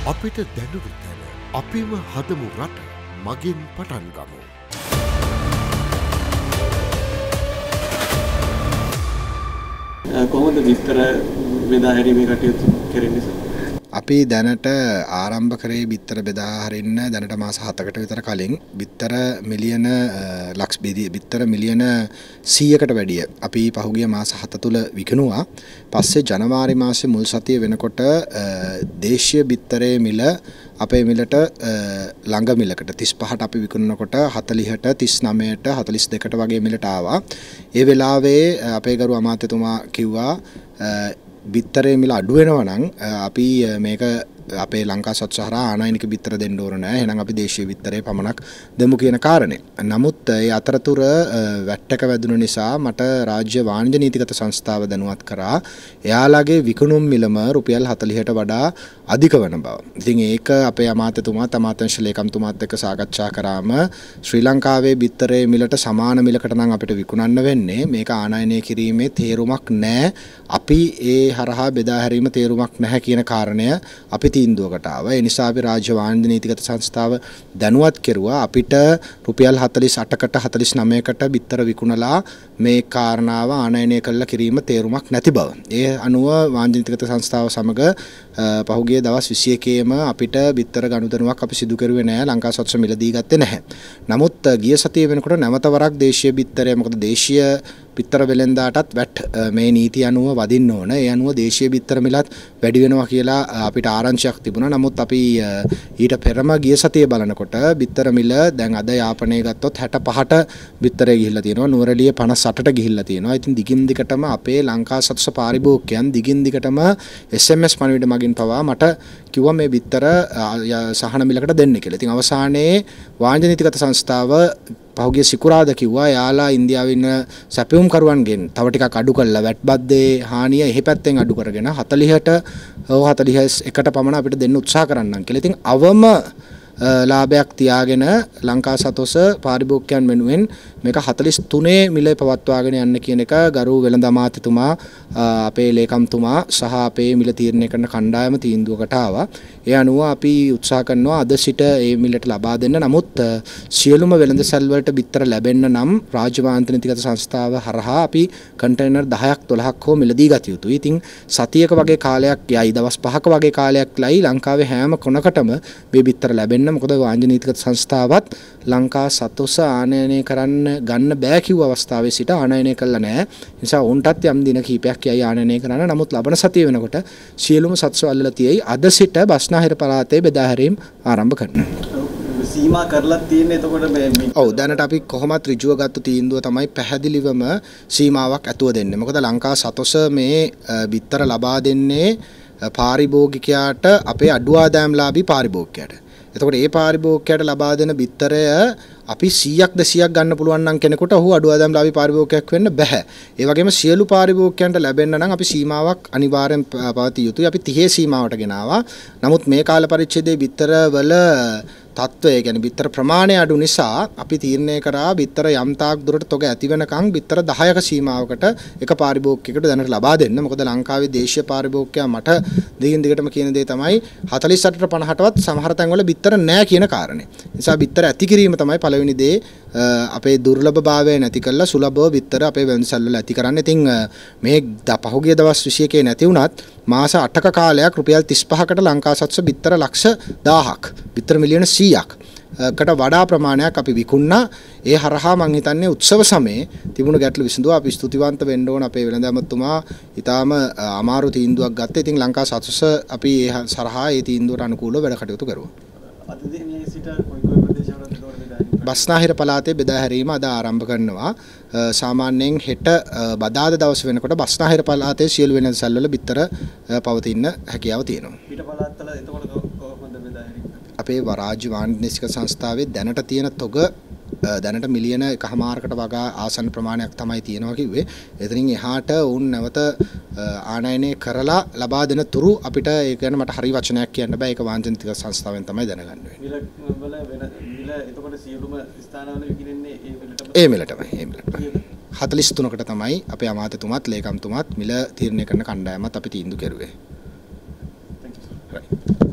අපිට දැනුණු තැන අපිම හදමු රට මගින් පටන් ගමු. කොහොමද විතර බෙදා හැරීමේ කටයුතු කරන්නේ සර්? අපි දැනට ආරම්භ කරේ බිත්තර බෙදා හරින්න දැනට මාස 7කට විතර කලින් බිත්තර මිලියන බිත්තර මිලියන 100කට වැඩිය අපි පහුගිය මාස 7 තුල විකිණුවා. පස්සේ ජනවාරි මාසේ මුල් සතිය වෙනකොට දේශීය බිත්තරේ මිල අපේ මිලට ළඟ මිලකට 35ට අපි විකුණනකොට 40ට 39ට 42ට වගේ මිලට ආවා. ඒ වෙලාවේ අපේ ගරු අමාත්‍යතුමා කිව්වා බිත්තරේ මිල අඩු වෙනවා නම් අපි මේක අපේ ලංකා සත්ව සහරා ආනයනික බිත්තර දෙන්න ඕන නෑ. එහෙනම් අපි දේශීය බිත්තරේ පමණක් දෙමු කියන කාරණේ. නමුත් ඒ අතරතුර වැට්ටක වැදුණු නිසා මට රාජ්‍ය වාණිජ නීතිගත සංස්ථාව දැනුවත් කරා. එයාලගේ විකුණුම් මිලම රුපියල් 40ට වඩා අධික වන බව. ඉතින් ඒක අපේ අමාත්‍යතුමාත් අමාත්‍යාංශ ලේකම්තුමාත් එක්ක සාකච්ඡා කරාම ශ්‍රී ලංකාවේ බිත්තරේ මිලට සමාන මිලකට නම් අපිට විකුණන්න වෙන්නේ. මේක ආනයනය කිරීමේ තේරුමක් නෑ. අපි ඒ හරහා බෙදා හැරීම තේරුමක් නැහැ කියන කාරණය අපි තීන්දුවකට ආවා. ඒ නිසා අපි රාජ්‍ය වාණිජ නීතිගත සංස්ථාව දැනුවත් කෙරුවා අපිට රුපියල් 48කට 49කට බිත්තර විකුණලා මේ කාරණාව ආනයනය කළ කිරීම තේරුමක් නැති බව. ඒ අනුව වාණිජ නීතිගත සංස්ථාව සමග පහුගිය දවස් 21ේම අපිට බිත්තර ගනුදෙනුවක් අපි සිදු කරුවේ නැහැ. ලංකා සත්ව මිලදී ගත්තේ නැහැ. නමුත් ගිය සතියේ වෙනකොට නැවත වරක් දේශීය බිත්තරය මොකද දේශීය බිත්තර වෙලෙන්දාටත් වැට් මේ නීති අනුව වදින්න ඕන. ඒ අනුව දේශීය බිත්තර මිලත් වැඩි වෙනවා කියලා අපිට ආරංචියක් තිබුණා. නමුත් අපි ඊට පෙරම ගිය සතියේ බලනකොට බිත්තර මිල දැන් අද යාපනය ගත්තොත් 65ට බිත්තරේ ගිහිල්ලා තියෙනවා. නුවරඑළිය 58ට ගිහිල්ලා තියෙනවා. ඉතින් දිගින් දිගටම අපේ ලංකා සත්ව පාරිභෝගිකයන් දිගින් දිගටම SMS පණිවිඩ මගින් පවා මට කිව්වා මේ බිත්තර සහන මිලකට දෙන්න කියලා. ඉතින් අවසානයේ වාණිජ නීතිගත සංස්ථාව පහුගිය සිකුරාදා කිව්වා යාලා ඉන්දියාවේ ඉන්න සැපයුම් කරුවන්ගෙන් තව ටිකක් අඩු කරලා වැට් බද්දේ හානිය එහි පැත්තෙන් අඩු කරගෙන 40ට 41ට පමණ අපිට දෙන්න උත්සාහ කරන්නම් කියලා. ඉතින් අවම ලාභයක් තියාගෙන ලංකා සතොස පාරිභෝගිකයන් වෙනුවෙන් මේක 43 මිලේ පවත්වාගෙන යන්න කියන එක ගරු වෙළඳ අමාත්‍යතුමා අපේ ලේකම්තුමා සහ අපේ මිල තීරණය කරන කණ්ඩායම තීන්දුවකට ආවා. ඒ අනුව අපි උත්සාහ කරනවා අද සිට මේ මිලට ලබා දෙන්න. නමුත් සියලුම වෙළඳසැල් වලට බිත්තර ලැබෙන්න නම් රාජ්‍ය වාණිජ නීතිගත සංස්ථාව හරහා අපි කන්ටේනර් 10ක් 12ක් හෝ මිලදී ගත යුතුයි. ඉතින් සතියක වගේ කාලයක් යයි දවස් 5ක වගේ කාලයක් ලයි ලංකාවේ හැම කොනකටම මේ බිත්තර ලැබෙන්න. මොකද වාණිජ නීතිගත සංස්ථාවත් ලංකා සතොස ආනයනය කරන්න ගන්න බෑ කිව්ව අවස්ථාවේ සිට ආනයනය කළා නෑ. නිසා උන්ටත් යම් දින කිහිපයක් යයි ආනයනය කරන්න. නමුත් ලබන සතිය වෙනකොට සියලුම සත්ව අල්ලලා තියෙයි. අද සිට බස්නාහිර පළාතේ බෙදා හැරීම් ආරම්භ කරනවා. සීමා කරලා තියෙන්නේ එතකොට මේ ඔව් දැනට අපි කොහොමත් ඍජුව ගත්ත තීන්දුව තමයි පැහැදිලිවම සීමාවක් ඇතුව දෙන්නේ. මොකද ලංකා සතොස මේ බිත්තර ලබා දෙන්නේ පාරිභෝගිකයාට අපේ අඩු ආදායම්ලාභී පාරිභෝගිකයාට. එතකොට ඒ පාරිභෝගිකයාට ලබා දෙන බිත්තරය අපි 100ක් 200ක් ගන්න පුළුවන් නම් කෙනෙකුට ඔහු අඩු ආදායම්ලාභී පාරිභෝගිකයෙක් වෙන්න බෑ. ඒ වගේම සියලු පාරිභෝගිකයන්ට ලැබෙන්න නම් අපි සීමාවක් අනිවාර්යෙන් පවතිය යුතුයි. අපි 30 සීමාවට ගෙනාවා. නමුත් මේ කාල පරිච්ඡේදයේ බිත්තර වල තත්ත්වය කියන්නේ බිත්තර ප්‍රමාණය අඩු නිසා අපි තීරණය කරා බිත්තර යම් තාක් දුරට තොග ඇති වෙනකන් බිත්තර 10ක සීමාවකට එක පාරිභෝගිකයෙකුට දැනට ලබා දෙන්න. මොකද ලංකාවේ දේශීය පාරිභෝගිකයා මට දිගින් දිගටම කියන දේ තමයි 48ට 50ටවත් සමහර තැන්වල බිත්තර නැහැ කියන කාරණේ. නිසා බිත්තර ඇති කිරීම තමයි පළවෙනි දේ. අපේ දුර්ලභභාවය නැති කරලා සුලභව බිත්තර අපේ වෙළඳසැල් වල ඇති කරන්න. ඉතින් මේ පහුගිය දවස් 21 නැති වුණත් මාස 8ක කාලයක් රුපියල් 35කට ලංකා සත්ව බිත්තර ලක්ෂ 1000ක් බිත්තර මිලියන 100ක් කට වඩා ප්‍රමාණයක් අපි විකුණා. ඒ හරහා මම හිතන්නේ උත්සව සමයේ තිබුණු ගැටලු විසඳුවා. අපි ස්තුතිවන්ත වෙන්න ඕන අපේ වෙළඳ අමාත්‍යතුමා ඊටාම අමාරු තීන්දුවක් ගත්තා. ඉතින් ලංකා සත්ව අපි ඒ සරහා ඒ තීන්දුවට අනුකූලව වැඩ කටයුතු කරුවා. අද දිනේ සිට කොයි ප්‍රදේශවලද බස්නාහිර පළාතේ බෙදා හැරීම අද ආරම්භ කරනවා. සාමාන්‍යයෙන් හෙට බදාදා දවස් වෙනකොට බස්නාහිර පළාතේ සියලු වෙළඳසැල් වල බිත්තර පවතින හැකියාව තියෙනවා. ඊට පළාත්වල එතකොට කොහොමද බෙදා හැරීම? අපේ රාජ්‍ය වාණිජ නීතිගත සංස්ථාවේ දැනට තියෙන තොග දැනට මිලියන 1.5කට වගා ආසන්න ප්‍රමාණයක් තමයි තියෙනවා කිව්වේ. එතනින් එහාට උන් නැවත ආනයනය කරලා ලබා දෙන තුරු අපිට ඒ කියන්නේ මට හරි වචනයක් කියන්න බෑ. ඒක වාණිජ නීතිගත සංස්ථාවෙන් තමයි දැනගන්න වෙන්නේ. මිල එතකොට සියලුම ස්ථානවල විකිණෙන්නේ ඒ මිලටමයි. 43කට තමයි අපේ අමාත්‍යතුමාත් ලේකම්තුමාත් මිල තීරණය කරන කණ්ඩායමත් අපි තීන්දුව කෙරුවේ. Thank you.